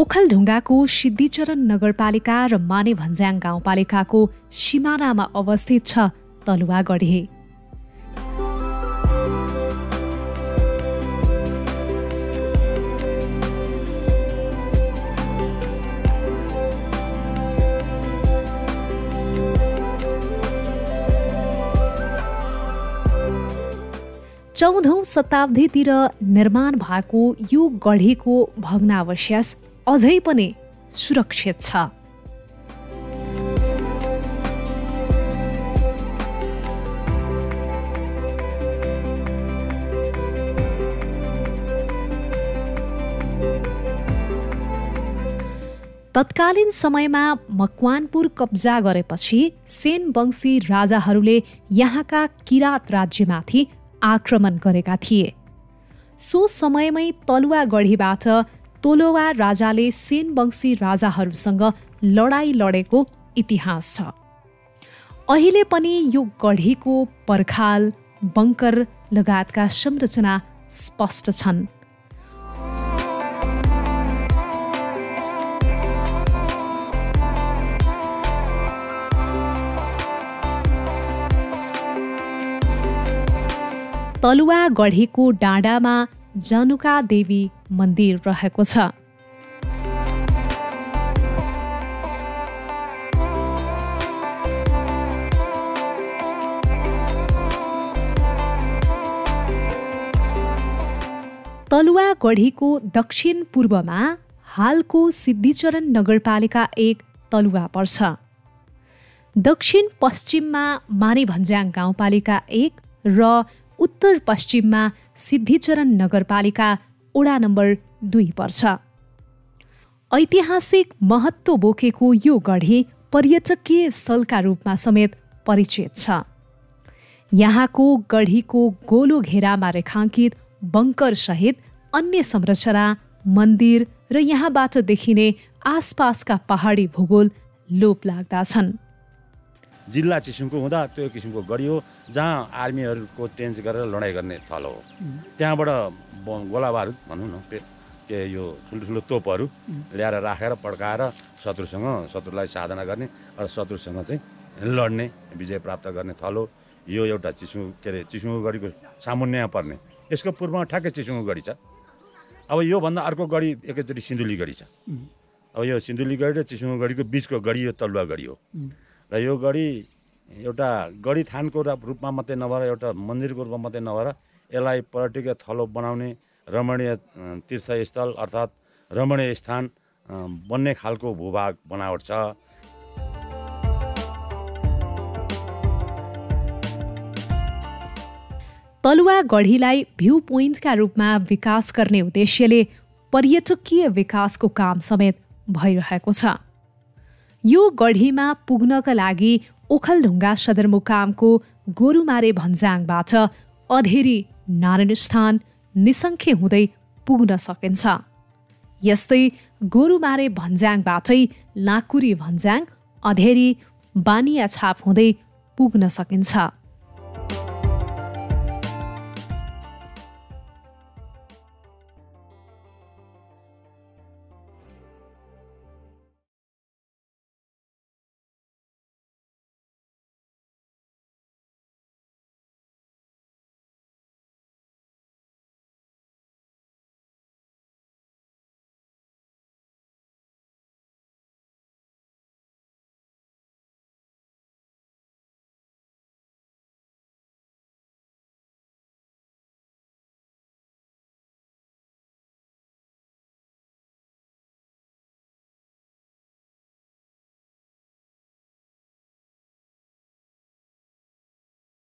ओखलढुङ्गाको सिद्धिचरण नगरपालिका र मानेभन्ज्याङ गाउँपालिकाको सिमानामा अवस्थित छ तलुवा गढी। चौधौं शताब्दीतिर निर्माण भएको यो गढीको भग्नावशेष अझै पनि सुरक्षित छ। तत्कालीन समयमा मकवानपुर कब्जा गरेपछि सेन वंशी राजाहरूले यहाँका किरात राज्यमाथि आक्रमण गरेका थिए। सो समयमै तलुवा गढीबाट तोलोवा राजाले सेन वंशी राजाहरूसँग लडाईँ लडेको इतिहास छ। अहिले पनि यो गढीको पर्खाल, बङ्कर लगायतका संरचना स्पष्ट छन्। तलुवा गढीको डाँडामा जनुका देवी मन्दिर रहेको छ। तलुवा गढीको दक्षिण पूर्वमा हालको सिद्धिचरण नगरपालिका 1 तलुवा पर्छ। दक्षिण पश्चिममा मानेभन्ज्याङ गाउँपालिका 1 र उत्तर पश्चिममा सिद्धिचरण नगरपालिका वडा नम्बर 2 पर्छ। ऐतिहासिक महत्त्व बोकेको यो गढी पर्यटकीय स्थलका रूपमा समेत परिचित छ। यहाँको गढीको गोलो घेरामा रेखाङ्कित बङ्कर सहित अन्य संरचना, मन्दिर र यहाँबाट देखिने आसपासका पहाडी भूगोल लोप लाग्दा छन्। जिल्ला किसिमको हुँदा त्यो किसिमको गढी हो जहाँ आर्मीहरूको ट्रेन्च गरेर लडाइँ गर्ने थल हो। त्यहाँबाट गोला बारुद भनौँ न के यो ठुल्ठुलो तोपहरू ल्याएर राखेर पड्काएर शत्रुलाई साधना गर्ने र शत्रुसँग चाहिँ लड्ने, विजय प्राप्त गर्ने थल हो। यो एउटा चिसुङो गढीको सामुन्य पर्ने। यसको पूर्वमा ठ्याक्कै चिसुङो गढी छ। अब योभन्दा अर्को गढी एकैचोटि सिन्धुली गढी छ। अब यो सिन्धुली गढी र चिसुङो गढीको बिचको गढी यो तलुवा गढी हो। र यो गढी एउटा गढी थानको रूपमा मात्रै नभएर एउटा मन्दिरको रूपमा मात्रै नभएर यसलाई पर्यटकीय थलो बनाउने, रमणीय तीर्थस्थल अर्थात् रमणीय स्थान बन्ने खालको भूभाग बनावट छ। तलुवा गढीलाई भ्यू पोइन्टका रूपमा विकास गर्ने उद्देश्यले पर्यटकीय विकासको काम समेत भइरहेको छ। यो गढीमा पुग्नका लागि ओखलढुङ्गा सदरमुकामको गोरुमारे भन्ज्याङबाट अधेरी नारायणस्थान निसङ्खे हुँदै पुग्न सकिन्छ। यस्तै गोरुमारे भन्ज्याङबाटै लाँकुरी भन्ज्याङ, अधेरी, बानियाछाप हुँदै पुग्न सकिन्छ।